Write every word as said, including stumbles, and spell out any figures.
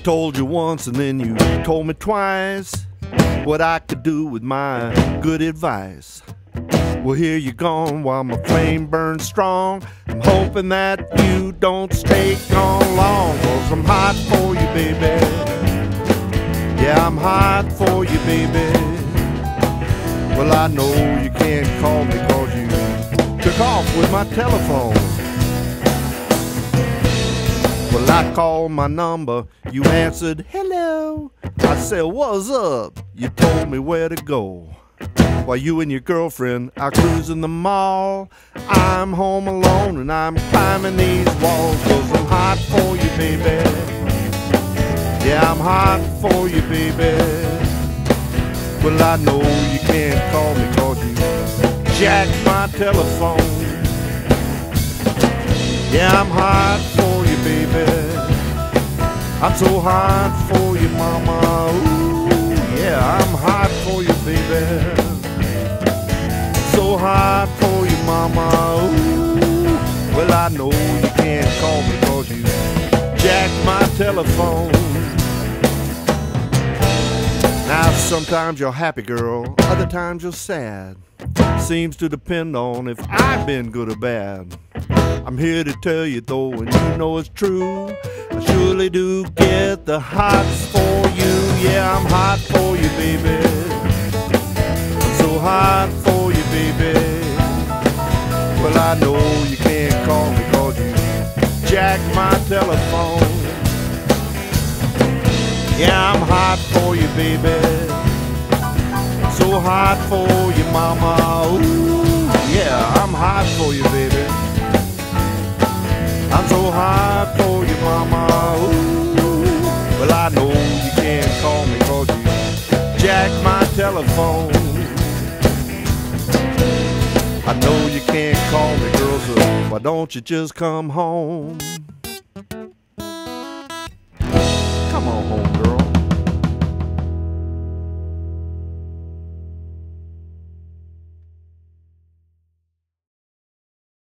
told you once and then you told me twice what I could do with my good advice. Well, here you're gone while my flame burns strong. I'm hoping that you don't stay gone long, 'cause I'm hot for you, baby. Yeah, I'm hot for you, baby. Well, I know you can't call me 'cause you took off with my telephone. Well, I called my number, you answered hello. I said, what's up? You told me where to go. While you and your girlfriend are cruising the mall, I'm home alone and I'm climbing these walls, 'cause I'm hot for you, baby. Yeah, I'm hot for you, baby. Well, I know you can't call me 'cause you jacked my telephone. Yeah, I'm hot for you, baby. I'm so hot for you, mama. Ooh, yeah, I'm hot for you, baby. So hot for you, mama. Ooh, well, I know you can't call me 'cause you jacked my telephone. Now, sometimes you're happy, girl, other times you're sad. Seems to depend on if I've been good or bad. I'm here to tell you though, and you know it's true, I surely do get the hots for you. Yeah, I'm hot for you, baby. I'm so hot for you, baby. Well, I know you can't call me 'cause you jacked my telephone. Yeah, I'm hot for you, baby. So hot for you, mama. Ooh, yeah, I'm hot for you, baby. I'm so hot for you, mama. Ooh, well, I know you can't call me 'cause you jacked my telephone. I know you can't call me, girl, so why don't you just come home? Come on home, girl.